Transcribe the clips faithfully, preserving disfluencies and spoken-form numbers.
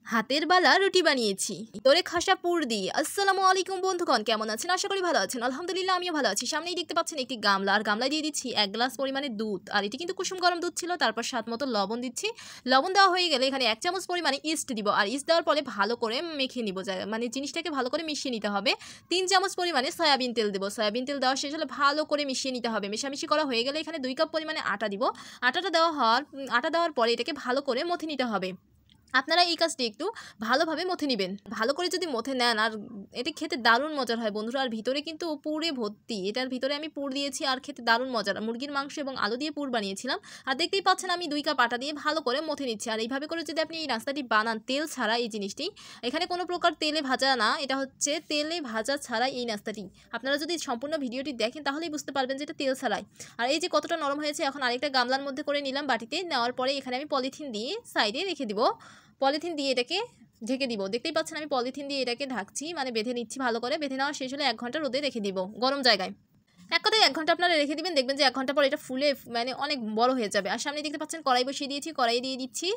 হাতের বালা রুটি বানিয়েছি তোরে খাসা পুর দিয়ে। আসসালামু আলাইকুম বন্ধুগণ, কেমন আছেন? আশা করি ভালো আছেন। আলহামদুলিল্লাহ আমিও ভালো আছি। সামনেই দেখতে পাচ্ছেন একটি গামলা, আর গামলায় দিয়ে দিচ্ছি এক গ্লাস পরিমাণে দুধ। আর এটি কিন্তু কুসুম গরম দুধ ছিল। তারপর স্বাদ মতো লবণ দিচ্ছি। লবণ দেওয়া হয়ে গেলে এখানে এক চামচ পরিমাণে ইস্ট দিব। আর ইস্ট দেওয়ার পরে ভালো করে মেখে নিব, মানে জিনিসটাকে ভালো করে মিশিয়ে নিতে হবে। তিন চামচ পরিমাণে সয়াবিন তেল দেবো। সয়াবিন তেল দেওয়া শেষ হলে ভালো করে মিশিয়ে নিতে হবে। মেশামিশি করা হয়ে গেলে এখানে দুই কাপ পরিমাণে আটা দিব। আটাটা দেওয়া হওয়ার আটা দেওয়ার পরে এটাকে ভালো করে মথে নিতে হবে। আপনারা এই কাজটি একটু ভালোভাবে মথে নেবেন। ভালো করে যদি মথে নেন, আর এটা খেতে দারুণ মজার হয় বন্ধুরা। আর ভিতরে কিন্তু পুরে ভর্তি, এটার ভিতরে আমি পুর দিয়েছি আর খেতে দারুণ মজার। মুরগির মাংস এবং আলু দিয়ে পুর বানিয়েছিলাম। আর দেখতেই পাচ্ছেন আমি দুই কাপ আটা দিয়ে ভালো করে মথে নিচ্ছি। আর এইভাবে করে যদি আপনি এই নাস্তাটি বানান তেল ছাড়া, এই জিনিসটি এখানে কোনো প্রকার তেলে ভাজা না, এটা হচ্ছে তেলে ভাজা ছাড়া এই নাস্তাটি। আপনারা যদি সম্পূর্ণ ভিডিওটি দেখেন তাহলেই বুঝতে পারবেন যে এটা তেল ছাড়াই। আর এই যে কতটা নরম হয়েছে, এখন আরেকটা গামলার মধ্যে করে নিলাম বাটিতে। নেওয়ার পরে এখানে আমি পলিথিন দিয়ে সাইডে রেখে দিব। পলিথিন দিয়ে এটাকে ঢেকে দিব। দেখতেই পাচ্ছেন আমি পলিথিন দিয়ে এটাকে ঢাকছি, মানে বেঁধে নিচ্ছি ভালো করে। বেঁধে নেওয়া শেষ হলে এক ঘন্টা রোদে রেখে দিব গরম জায়গায়। এক কথায় এক ঘন্টা আপনারা রেখে দিবেন, দেখবেন যে এক ঘন্টা পর এটা ফুলে মানে অনেক বড় হয়ে যাবে। আর সামনে দেখতে পাচ্ছেন কড়াই বসিয়ে দিয়েছি, কড়াই দিয়ে দিচ্ছি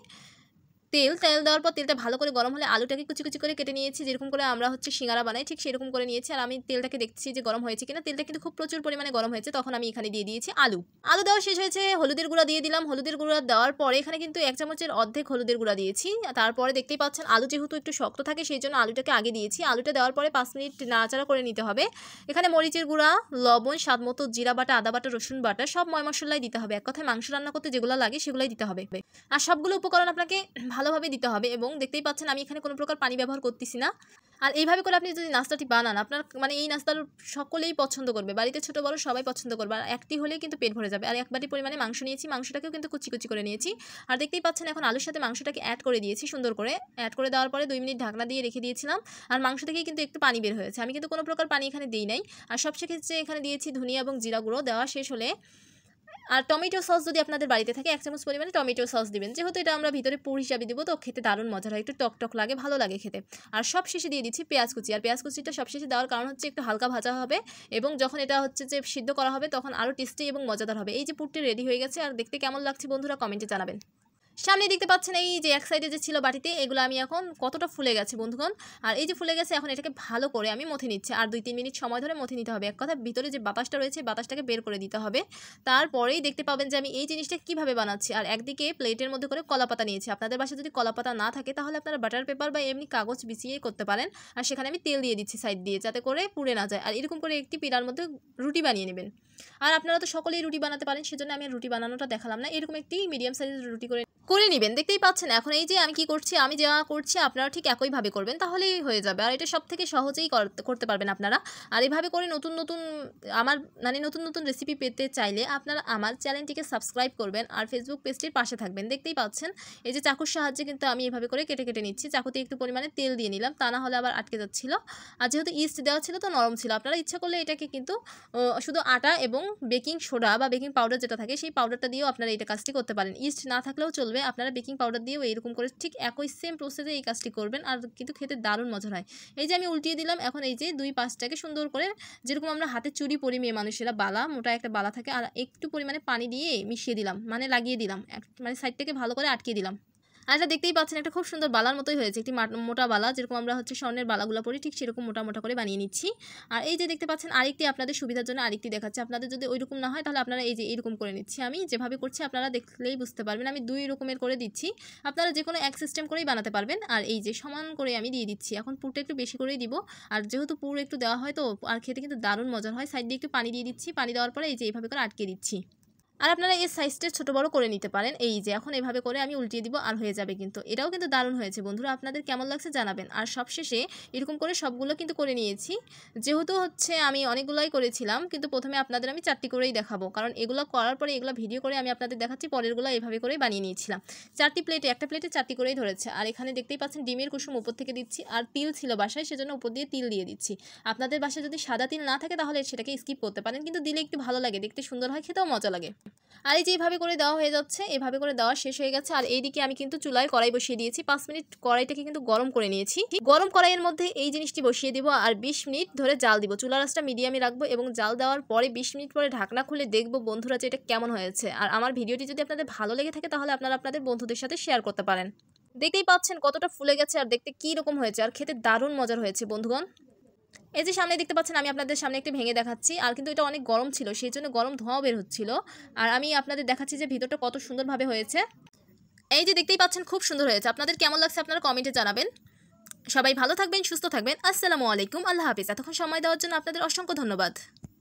তেল। তেল দেওয়ার পর তেলটা ভালো করে গরম হলে আলুটাকে কুচি কুচি করে কেটে নিয়েছি, যেরকম করে আমরা হচ্ছে সিঙ্গারা বানাই ঠিক সেরকম করে নিয়েছি। আর আমি তেলটাকে দেখছি যে গরম হয়েছে কিনা। তেলটা কিন্তু খুব প্রচুর পরিমাণে গরম হয়েছে। তখন আমি এখানে দিয়ে দিয়েছি আলু। আলু দেওয়া শেষ হয়েছে, হলুদের গুঁড়া দিয়ে দিলাম। হলুদের গুঁড়া দেওয়ার পরে এখানে কিন্তু এক চামচের অর্ধেক হলুদের গুঁড়া দিয়েছি। তারপরে দেখতেই পাচ্ছেন আলু যেহেতু একটু শক্ত থাকে সেই জন্য আলুটাকে আগে দিয়েছি। আলুটা দেওয়ার পরে পাঁচ মিনিট নাড়াচাড়া করে নিতে হবে। এখানে মরিচের গুঁড়া, লবণ, স্বাদ মতো জিরা বাটা, আদা বাটা, রসুন বাটা সব ময় মশলাই দিতে হবে। এক কথায় মাংস রান্না করতে যেগুলো লাগে সেগুলোই দিতে হবে। আর সবগুলো উপকরণ আপনাকে ভালোভাবে দিতে হবে। এবং দেখতেই পাচ্ছেন আমি এখানে কোনো প্রকার পানি ব্যবহার করতেছি না। আর এইভাবে করে আপনি যদি নাস্তাটি বানান, আপনার মানে এই নাস্তার সকলেই পছন্দ করবে, বাড়িতে ছোটো বড় সবাই পছন্দ করবে। আর একটি হলেই কিন্তু পেট ভরে যাবে। আর এক বাটি পরিমাণে মাংস নিয়েছি, মাংসটাকেও কিন্তু কুচি কুচি করে নিয়েছি। আর দেখতেই পাচ্ছেন এখন আলুর সাথে মাংসটাকে অ্যাড করে দিয়েছি সুন্দর করে। অ্যাড করে দেওয়ার পরে দুই মিনিট ঢাকনা দিয়ে রেখে দিয়েছিলাম। আর মাংস থেকেই কিন্তু একটু পানি বের হয়েছে, আমি কিন্তু কোনো প্রকার পানি এখানে দিই নাই। আর সব সেক্ষেত্রে এখানে দিয়েছি ধনিয়া এবং জিরা গুঁড়ো। দেওয়া শেষ হলে আর টমেটো সস যদি আপনাদের বাড়িতে থাকে এক চামচ পরিমাণে টমেটো সস দিবেন, যেহেতু এটা আমরা ভিতরে পুর হিসাবে দিব তো খেতে দারুণ মজার হয়, একটু টক টক লাগে, ভালো লাগে খেতে। আর সব শেষে দিয়ে দিচ্ছি পেঁয়াজ কুচি। আর পেঁয়াজ কুচিটা সব শেষে দেওয়ার কারণ হচ্ছে একটু হালকা ভাজা হবে এবং যখন এটা হচ্ছে যে সিদ্ধ করা হবে তখন আরও টেস্টি এবং মজাদার হবে। এই যে পুরটি রেডি হয়ে গেছে, আর দেখতে কেমন লাগছে বন্ধুরা কমেন্টে জানাবেন। সামনে দেখতে পাচ্ছেন এই যে এক সাইডে যে ছিল বাটিতে, এগুলো আমি এখন কতটা ফুলে গেছে বন্ধুগণ। আর এই যে ফুলে গেছে, এখন এটাকে ভালো করে আমি মথে নিচ্ছি। আর দুই তিন মিনিট সময় ধরে মথে নিতে হবে। এক কথা ভিতরে যে বাতাসটা রয়েছে বাতাসটাকে বের করে দিতে হবে। তারপরেই দেখতে পাবেন যে আমি এই জিনিসটা কীভাবে বানাচ্ছি। আর একদিকে প্লেটের মধ্যে করে কলাপাতা নিয়েছি। আপনাদের বাসায় যদি কলাপাতা না থাকে তাহলে আপনারা বাটার পেপার বা এমনি কাগজ বিছিয়ে করতে পারেন। আর সেখানে আমি তেল দিয়ে দিচ্ছি সাইড দিয়ে, যাতে করে পুড়ে না যায়। আর এরকম করে একটি পিড়ার মধ্যে রুটি বানিয়ে নেবেন। আর আপনারা তো সকলেই রুটি বানাতে পারেন, সেজন্য আমি রুটি বানানোটা দেখালাম না। এরকম একটি মিডিয়াম সাইজের রুটি করে করে নেবেন। দেখতেই পাচ্ছেন এখন এই যে আমি কি করছি, আমি যা করছি আপনারা ঠিক একইভাবে করবেন, তাহলেই হয়ে যাবে। আর এটা সব থেকে সহজেই করতে পারবেন আপনারা। আর এভাবে করে নতুন নতুন আমার মানে নতুন নতুন রেসিপি পেতে চাইলে আপনারা আমার চ্যানেলটিকে সাবস্ক্রাইব করবেন আর ফেসবুক পেজটির পাশে থাকবেন। দেখতেই পাচ্ছেন এই যে চাকুর সাহায্যে কিন্তু আমি এভাবে করে কেটে কেটে নিচ্ছি। চাকুতে একটু পরিমাণে তেল দিয়ে নিলাম, তা না হলে আবার আটকে যাচ্ছিল। আর যেহেতু ইস্ট দেওয়া ছিল তো নরম ছিল। আপনারা ইচ্ছা করলে এটাকে কিন্তু শুধু আটা এবং বেকিং সোডা বা বেকিং পাউডার যেটা থাকে সেই পাউডারটা দিয়েও আপনারা এটা কাজটি করতে পারেন। ইস্ট না থাকলেও চলবে, আপনারা বেকিং পাউডার দিয়েও এরকম করে ঠিক একই সেম প্রসেসে এই কাজটি করবেন। আর কিন্তু খেতে দারুণ মজার হয়। এই যে আমি উল্টিয়ে দিলাম, এখন এই যে দুই পাশটাকে সুন্দর করে যেরকম আমরা হাতে চুড়ি পরি মেয়ে মানুষেরা, বালা মোটা একটা বালা থাকে, আর একটু পরিমাণে পানি দিয়ে মিশিয়ে দিলাম, মানে লাগিয়ে দিলাম, মানে সাইডটাকে ভালো করে আটকে দিলাম। আর এটা দেখতেই পাচ্ছেন একটা খুব সুন্দর বালার মতোই হয়েছে, একটি মোটা বালা, যেরকম আমরা হচ্ছে স্বর্ণের বালাগুলো পরি ঠিক সেরকম মোটা মোটা করে বানিয়ে নিচ্ছি। আর এই যে দেখতে পাচ্ছেন আরেকটি আপনাদের সুবিধার জন্য আরেকটি দেখাচ্ছে। আপনাদের যদি ওইরকম না হয় তাহলে আপনারা এই যে এইরকম করে নিচ্ছি। আমি যেভাবে করছি আপনারা দেখলেই বুঝতে পারবেন, আমি দুই রকমের করে দিচ্ছি। আপনারা যে কোনো এক সিস্টেম করেই বানাতে পারবেন। আর এই যে সমান করে আমি দিয়ে দিচ্ছি। এখন পুরটা একটু বেশি করেই দিব, আর যেহেতু পুর একটু দেওয়া হয় তো আর খেতে কিন্তু দারুণ মজার হয়। সাইড দিয়ে একটু পানি দিয়ে দিচ্ছি, পানি দেওয়ার পরে এই যে এইভাবে করে আটকে দিচ্ছি। আর আপনারা এই সাইজটা ছোটো বড়ো করে নিতে পারেন। এই যে এখন এভাবে করে আমি উল্টিয়ে দিব আর হয়ে যাবে কিন্তু। এটাও কিন্তু দারুণ হয়েছে বন্ধুরা, আপনাদের কেমন লাগছে জানাবেন। আর সবশেষে এরকম করে সবগুলো কিন্তু করে নিয়েছি। যেহেতু হচ্ছে আমি অনেকগুলোই করেছিলাম, কিন্তু প্রথমে আপনাদের আমি চারটি করেই দেখাবো, কারণ এগুলো করার পরে এগুলো ভিডিও করে আমি আপনাদের দেখাচ্ছি। পরেরগুলো এভাবে করেই বানিয়ে নিয়েছিলাম। চারটি প্লেটে একটা প্লেটে চারটি করেই ধরেছে। আর এখানে দেখতেই পাচ্ছেন ডিমের কুসুম উপর থেকে দিচ্ছি। আর তিল ছিল বাসায়, সেজন্য উপর দিয়ে তিল দিয়ে দিচ্ছি। আপনাদের বাসায় যদি সাদা তিল না থাকে তাহলে সেটাকে স্কিপ করতে পারেন, কিন্তু দিলে একটু ভালো লাগে, দেখতে সুন্দর হয়, খেতেও মজা লাগে। আর এই যে এভাবে করে দেওয়া হয়ে যাচ্ছে, এভাবে করে দেওয়া শেষ হয়ে গেছে। আর এইদিকে আমি কিন্তু চুলায় কড়াই বসিয়ে দিয়েছি। পাঁচ মিনিট কড়াইটাকে কিন্তু গরম করে নিয়েছি। গরম কড়াইয়ের মধ্যে এই জিনিসটি বসিয়ে দিব আর বিশ মিনিট ধরে জাল দিব। চুলার আঁচটা মিডিয়ামে রাখবো এবং জাল দেওয়ার পরে বিশ মিনিট পরে ঢাকনা খুলে দেখবো বন্ধুরা যে এটা কেমন হয়েছে। আর আমার ভিডিওটি যদি আপনাদের ভালো লেগে থাকে তাহলে আপনারা আপনাদের বন্ধুদের সাথে শেয়ার করতে পারেন। দেখতেই পাচ্ছেন কতটা ফুলে গেছে আর দেখতে কী রকম হয়েছে, আর খেতে দারুণ মজার হয়েছে বন্ধুগণ। এই যে সামনে দেখতে পাচ্ছেন আমি আপনাদের সামনে একটু ভেঙে দেখাচ্ছি, আর কিন্তু এটা অনেক গরম ছিল সেই জন্য গরম ধোঁয়াও বের হচ্ছিল। আর আমি আপনাদের দেখাচ্ছি যে ভিতরটা কত সুন্দরভাবে হয়েছে। এই যে দেখতেই পাচ্ছেন খুব সুন্দর হয়েছে। আপনাদের কেমন লাগছে আপনারা কমেন্টে জানাবেন। সবাই ভালো থাকবেন, সুস্থ থাকবেন। আসসালামু আলাইকুম, আল্লাহ হাফিজ। এতক্ষণ সময় দেওয়ার জন্য আপনাদের অসংখ্য ধন্যবাদ।